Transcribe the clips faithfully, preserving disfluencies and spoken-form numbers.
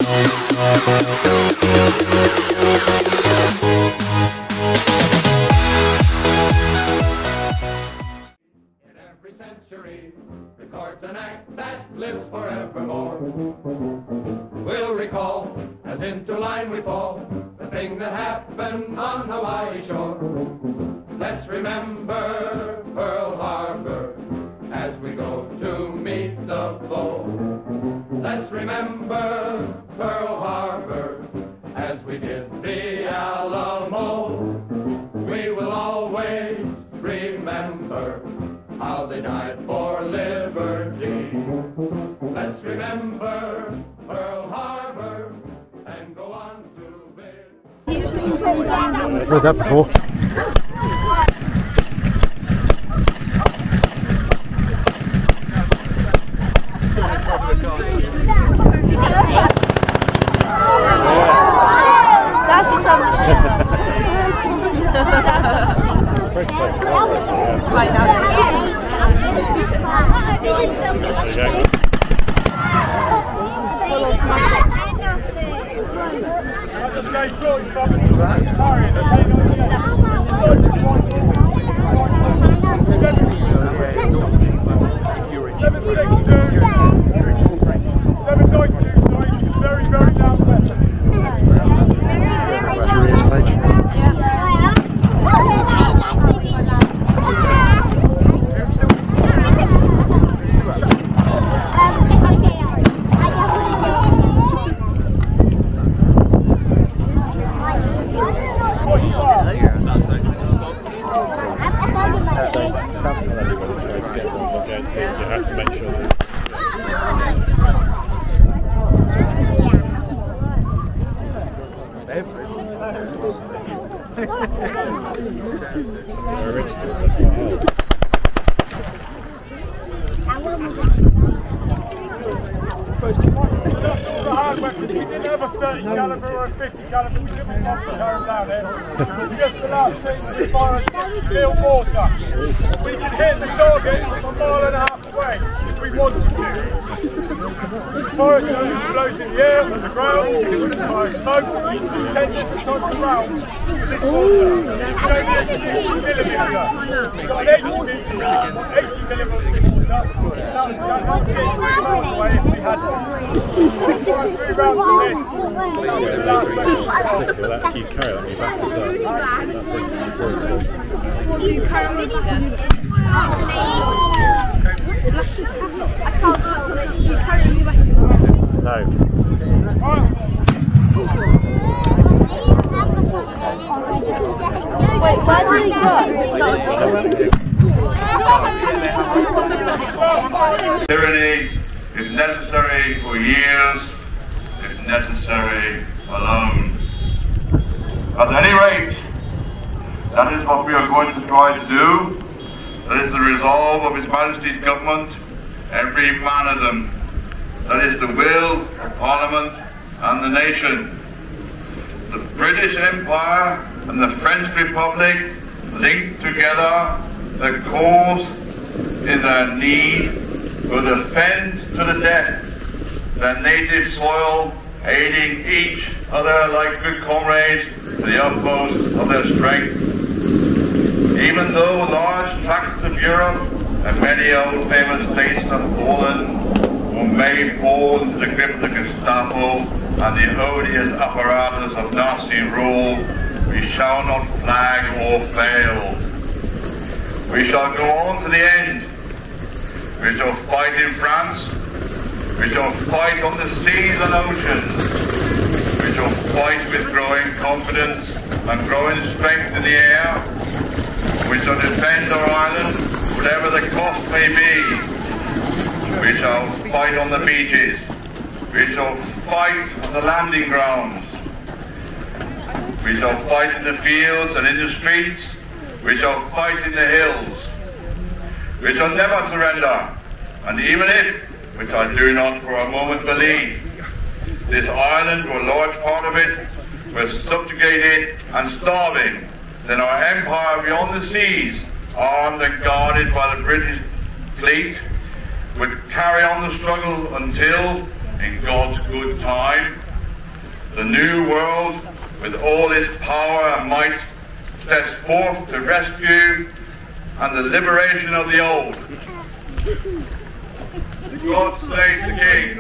every century records an act that lives forevermore. We'll recall, as into line we fall, the thing that happened on Hawaii shore. Let's remember Pearl Harbor as we go to meet the foe. Let's remember Pearl Harbor as we did the Alamo. We will always remember how they died for liberty. Let's remember Pearl Harbor and go on to live. I've heard that before. That's so much. Right now. Very, very downstairs. We didn't have a thirty caliber or a fifty caliber, we didn't want to carry down here. We just allowed things to fire clear water. We could hit the target from a mile and a half away if we wanted to. Fire zone explodes in the air, on the ground, fire smoke, there's ten different types of rounds. This water, it's only a sixty millimetre. We've got an eighty millimetre water. That would get three miles away if we had to. Three rounds of this. Will that keep carrying me back as well? That's it. What do you carry me back? I can't tell. You carry me back. No. Wait, where do we go? Tyranny is necessary for years, if necessary alone. At any rate, that is what we are going to try to do. That is the resolve of His Majesty's government, every man of them. That is the will of Parliament and the nation. The British Empire and the French Republic linked together the cause in their need will defend to the death their native soil, aiding each other like good comrades to the utmost of their strength. Even though large tracts of Europe and many old famous states have fallen, or may fall into the grip of the Gestapo and the odious apparatus of Nazi rule, we shall not flag or fail. We shall go on to the end. We shall fight in France. We shall fight on the seas and oceans. We shall fight with growing confidence and growing strength in the air. We shall defend our island, whatever the cost may be. We shall fight on the beaches. We shall fight on the landing grounds. We shall fight in the fields and in the streets. We shall fight in the hills. We shall never surrender. And even if, which I do not for a moment believe, this island, or a large part of it, were subjugated and starving, then our empire beyond the seas, armed and guarded by the British fleet, would carry on the struggle until, in God's good time, the new world, with all its power and might, steps forth to rescue and the liberation of the old. God save the King.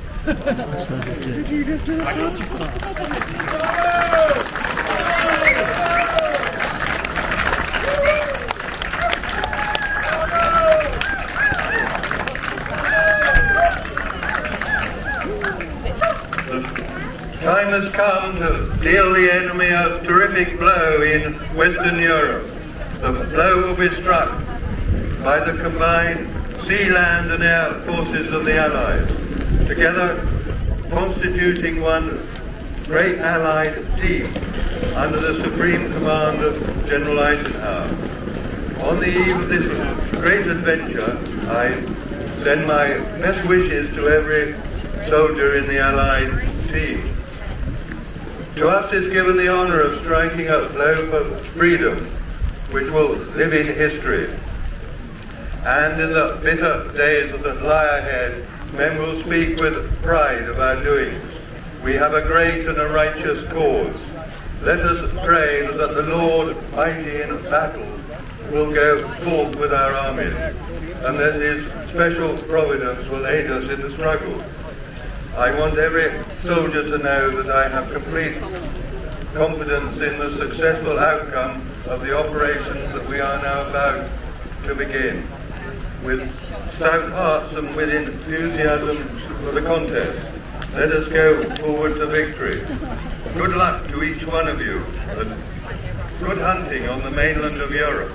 The time has come to deal the enemy a terrific blow in Western Europe. The blow will be struck by the combined sea, land and air forces of the Allies, together constituting one great Allied team under the supreme command of General Eisenhower. On the eve of this great adventure, I send my best wishes to every soldier in the Allied team. To us is given the honour of striking a blow for freedom, which will live in history. And in the bitter days that lie ahead, men will speak with pride of our doings. We have a great and a righteous cause. Let us pray that the Lord, mighty in battle, will go forth with our armies, and that his special providence will aid us in the struggle. I want every soldier to know that I have complete confidence in the successful outcome of the operations that we are now about to begin. With stout hearts and with enthusiasm for the contest, let us go forward to victory. Good luck to each one of you, and good hunting on the mainland of Europe.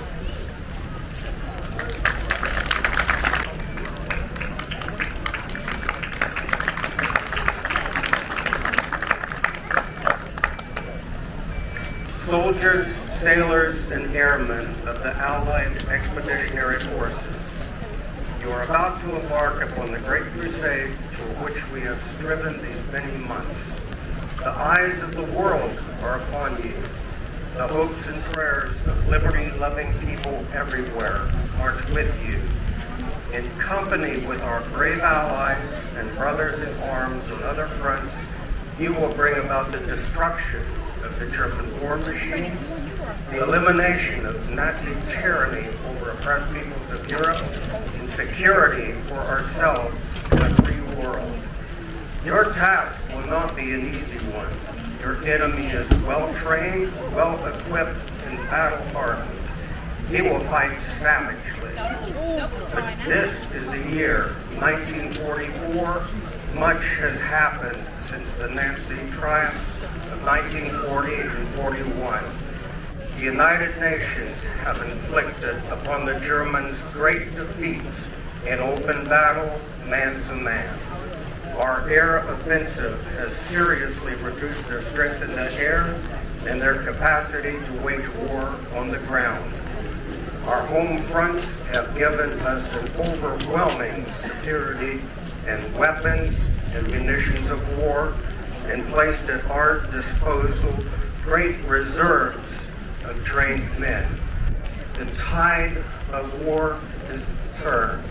Soldiers, sailors, and airmen of the Allied Expeditionary Forces, you are about to embark upon the great crusade for which we have striven these many months. The eyes of the world are upon you. The hopes and prayers of liberty-loving people everywhere march with you. In company with our brave allies and brothers in arms on other fronts, you will bring about the destruction of the German war machine, the elimination of Nazi tyranny over oppressed peoples of Europe, and security for ourselves in a free world. Your task will not be an easy one. Your enemy is well-trained, well-equipped, and battle-hardened. He will fight savagely. But this is the year nineteen forty-four. Much has happened since the Nazi triumphs of nineteen forty and forty-one. The United Nations have inflicted upon the Germans great defeats in open battle, man to man. Our air offensive has seriously reduced their strength in the air and their capacity to wage war on the ground. Our home fronts have given us an overwhelming security and weapons and munitions of war, and placed at our disposal great reserves of trained men. The tide of war is turned.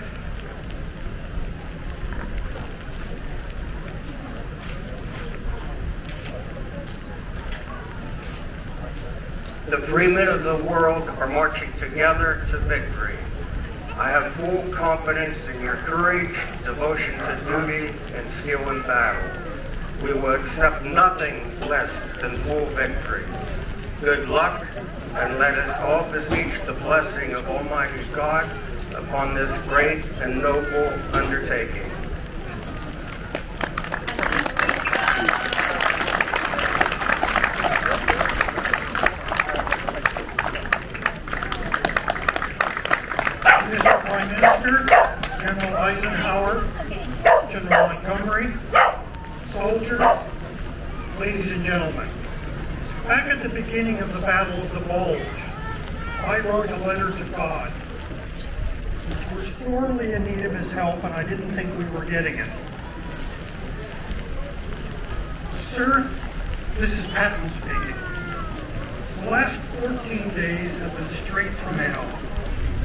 The free men of the world are marching together to victory. I have full confidence in your courage, devotion to duty, and skill in battle. We will accept nothing less than full victory. Good luck, and let us all beseech the blessing of Almighty God upon this great and noble undertaking. Mister Prime Minister, General Eisenhower, General Montgomery, soldiers, ladies and gentlemen. Back at the beginning of the Battle of the Bulge, I wrote a letter to God. We were sorely in need of his help, and I didn't think we were getting it. Sir, this is Patton speaking. The last fourteen days have been straight from hell.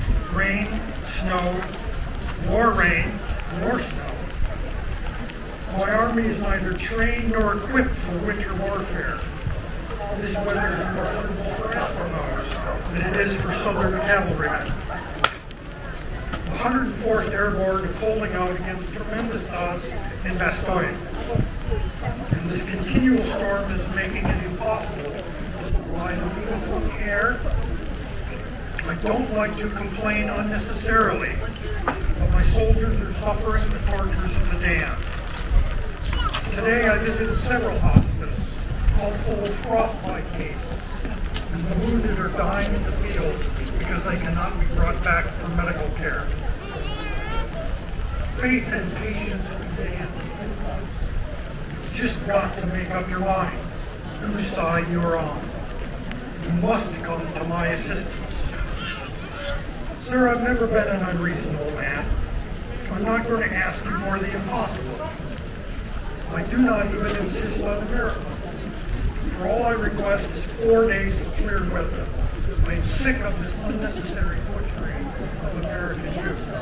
Rain, snow, more rain, more snow. My army is neither trained nor equipped for winter warfare. This weather is more suitable for Eskimos than it is for Southern cavalrymen. The one hundred fourth Airborne is holding out against tremendous odds in Bastogne. And this continual storm is making it impossible to supply the people with air. I don't like to complain unnecessarily, but my soldiers are suffering the tortures of the damned. Today I visited several hospitals, all full of frostbite cases, and the wounded are dying in the fields because they cannot be brought back for medical care. Faith and patience be damned. You've just got to make up your mind whose side you're on. You must come to my assistance. Sir, I've never been an unreasonable man. I'm not going to ask you for the impossible. I do not even insist on a miracle. For all I request is four days of clear weather. I am sick of this unnecessary butchering of American youth.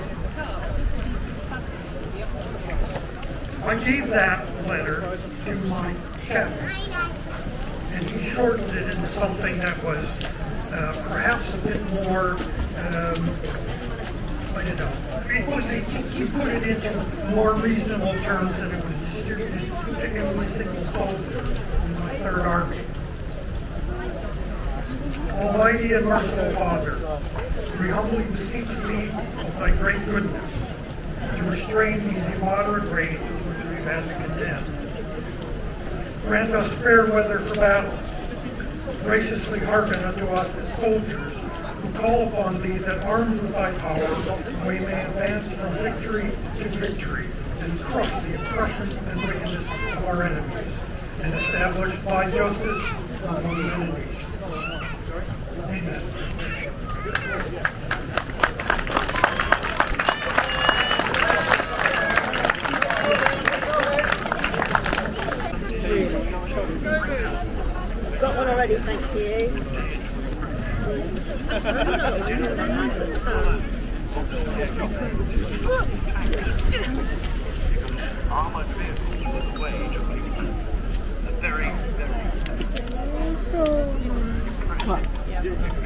I gave that letter to my captain, and he shortened it into something that was uh, perhaps a bit more, um, I don't know, it was, he put it into more reasonable terms than it was distributed to every single soldier in my Third Army. Almighty and merciful Father, we humbly beseech thee of thy great goodness to restrain these immoderate rains which we've had to contend. Grant us fair weather for battle. Graciously hearken unto us as soldiers who call upon thee that armed with thy power we may advance from victory to victory and crush the oppression and wickedness of our enemies and establish thy justice among the enemies. Amen. Got one already, thank you. Armored vehicles with a way to make a very, very... What? As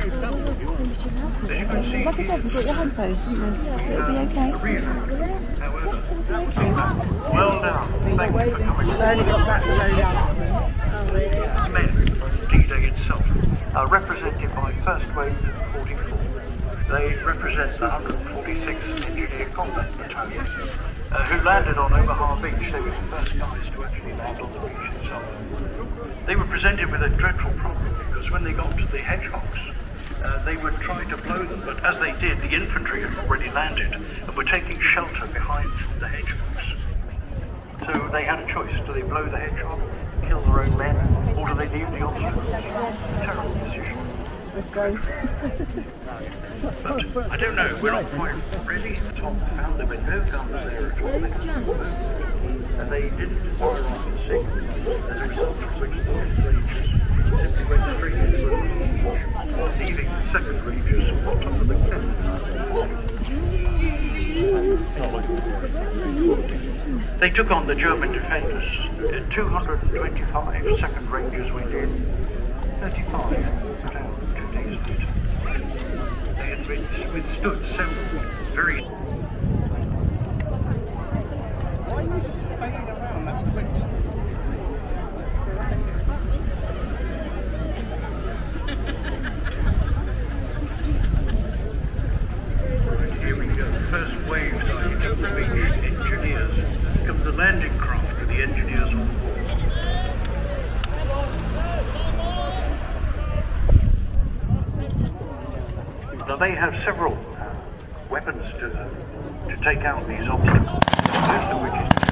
you can see, like I said, you've got your headphones, haven't you? It'll be okay. However, well done. Thank you for coming. I've only got that low down. Oh, really? Men from D-Day itself are represented by First Wave forty-four. They represent the one hundred forty-sixth Engineer Combat Battalion, uh, who landed on Omaha Beach. They were the first guys to actually land on the beach itself. They were presented with a dreadful problem because when they got to the hedgehogs, uh, they would try to blow them, but as they did, the infantry had already landed and were taking shelter behind the hedgehogs. So they had a choice: do they blow the hedgehog, kill their own men, or do they leave the obstacles? Terrible decision. But I don't know, we're not quite ready. Tom found there were no guns there at all. And they didn't fire off in sync, as a result of which the first Rangers simply went straight into the room, leaving the second Rangers on top of the cliff. They took on the German defenders. two hundred twenty-five second Rangers went in, thirty-five down two days later. They had withstood several very... Here we go, first wave dive of the beach engineers. Come the landing craft with the engineers on board. Now they have several uh, weapons to, uh, to take out these obstacles, most of which is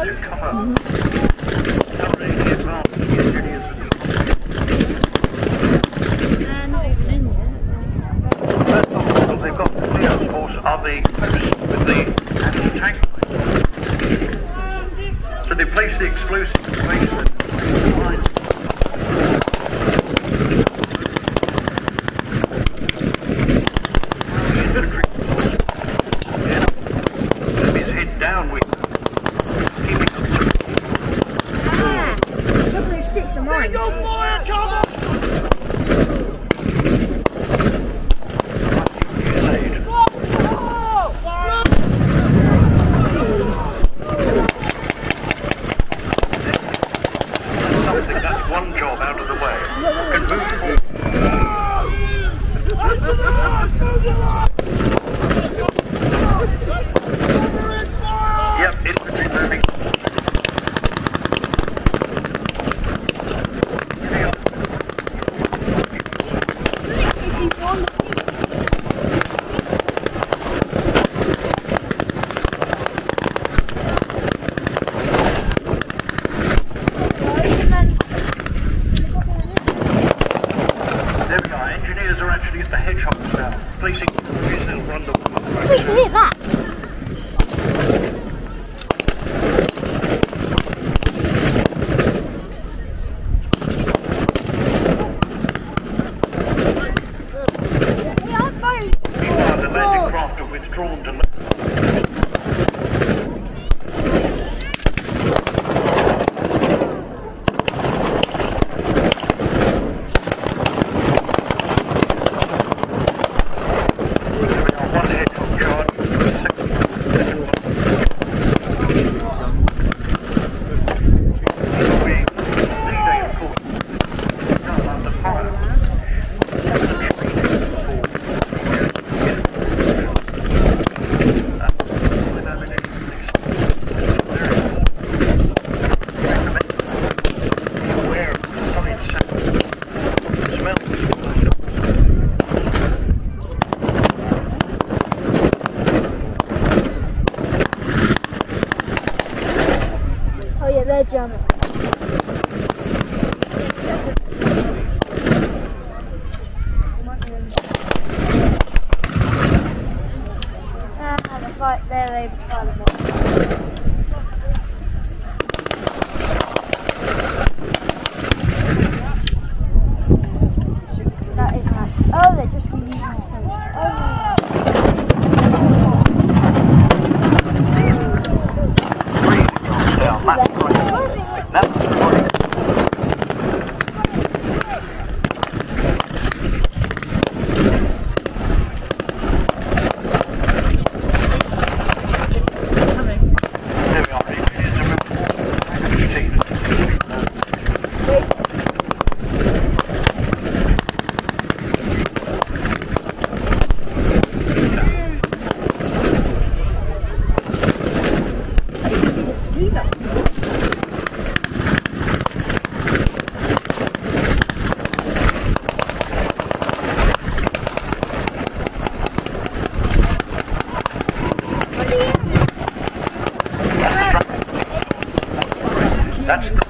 to cover thoroughly the advanced engineers of the first obstacle they've got to clear, of course, are the posts with the anti-tank lines. So they place the explosive in place that lines. Jamming. Ah, the fight there, they fight them all. That is nice. Oh, they're just releasing the thing. Oh, That's the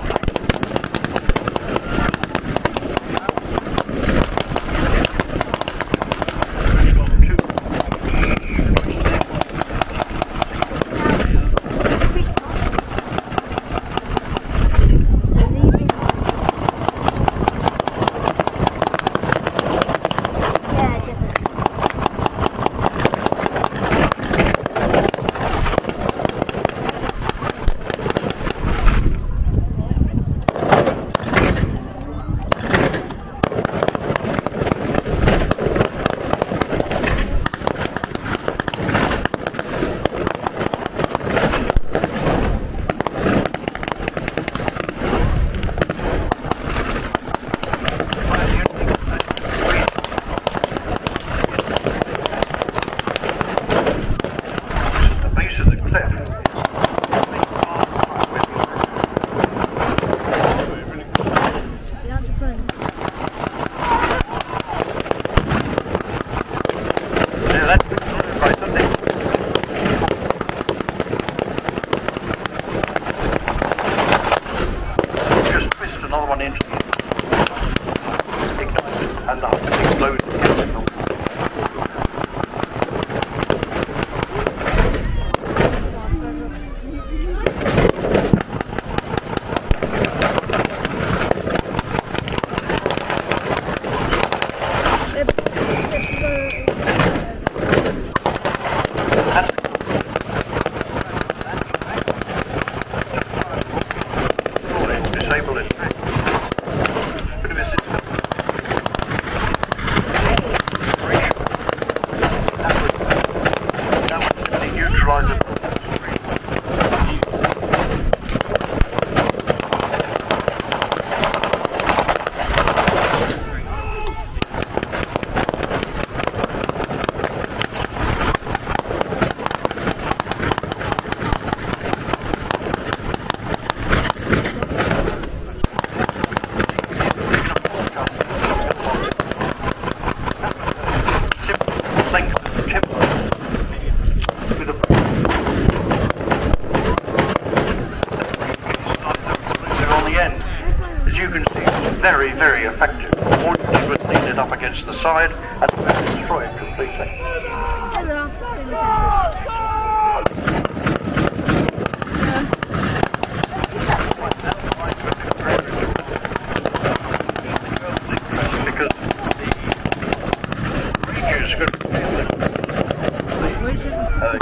Very, very effective. All you do is lean it up against the side and destroy it completely. Hello. Because the Rangers could uh,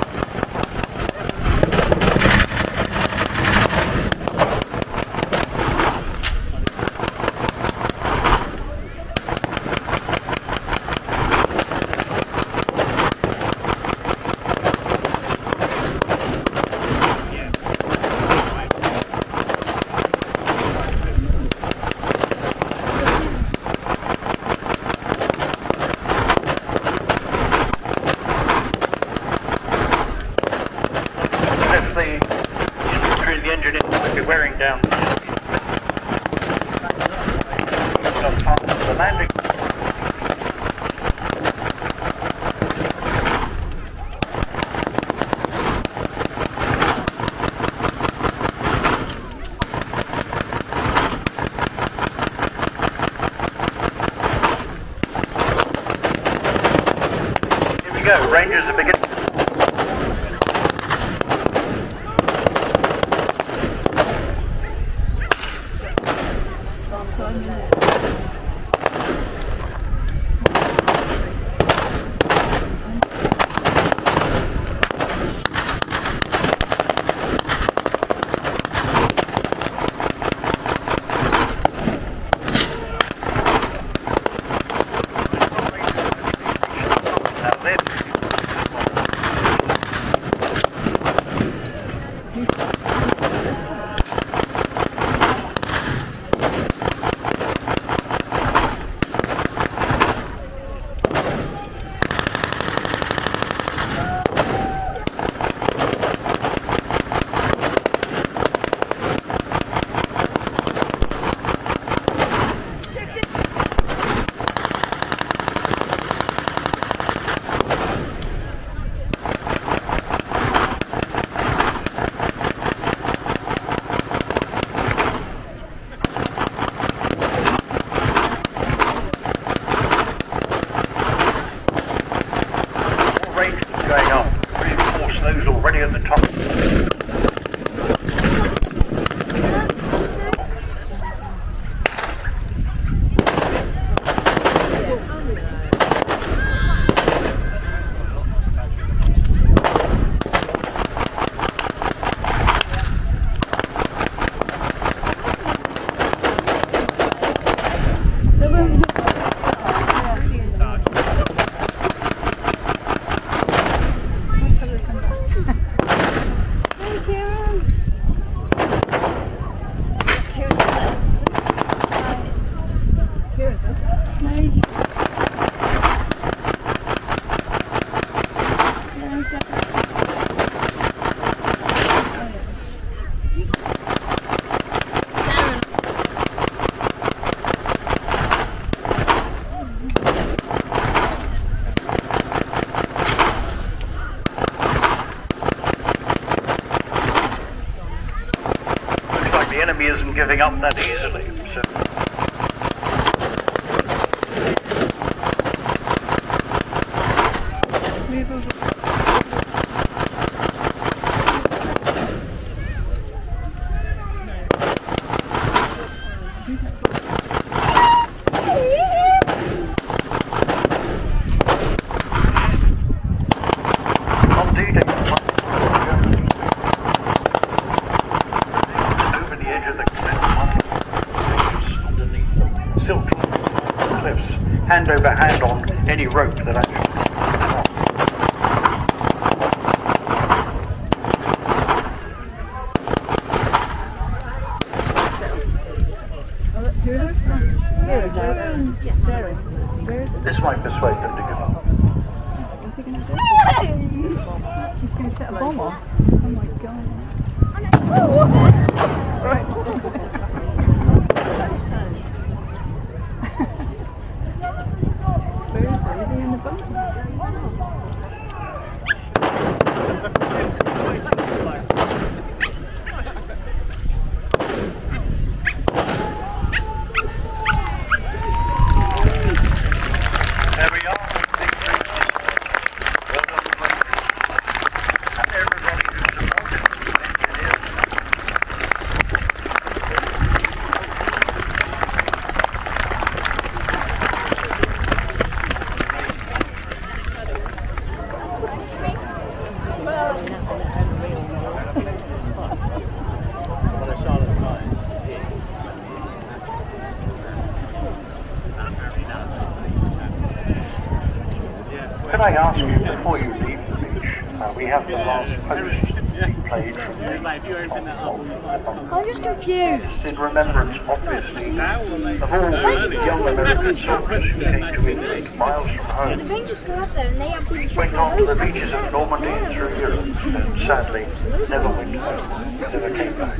wearing down the landing. Here we go, Rangers are beginning. Going on, reinforce those already at the top. The enemy isn't giving up that easily. So. hand over hand on any rope that actually. This might persuade them to give up. What's he going to do? Hey! He's going to set a bomb off. Oh my god. Where is he? Is he in the bunker? Could I ask you, before you leave the beach, uh, we have the last post being played from the I'm just confused. in remembrance, obviously, of all the young American soldiers who came to England miles from The home, Rangers go out there and they have been went on to the beaches of Normandy and through Europe, and sadly never went home, never came back.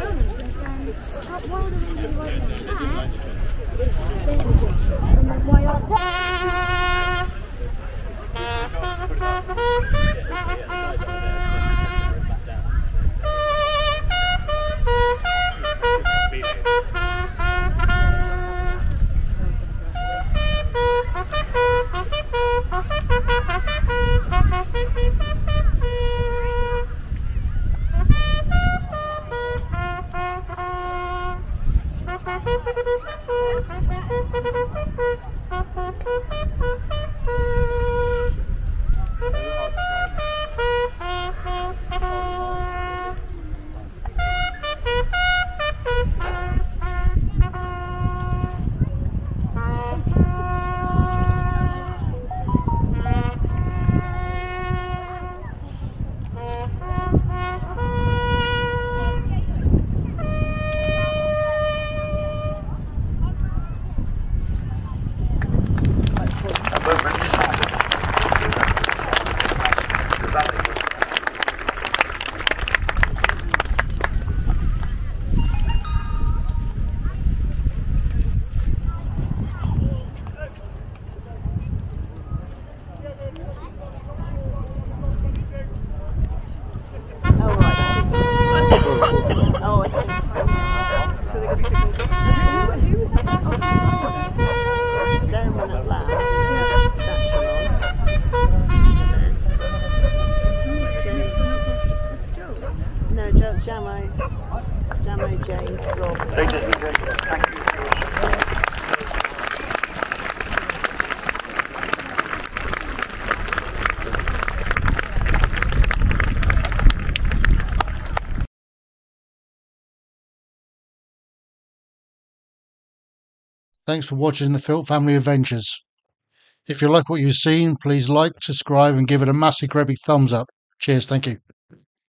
Thanks for watching the Film Family Adventures. If you like what you've seen, please like, subscribe and give it a massive great big thumbs up. Cheers, thank you.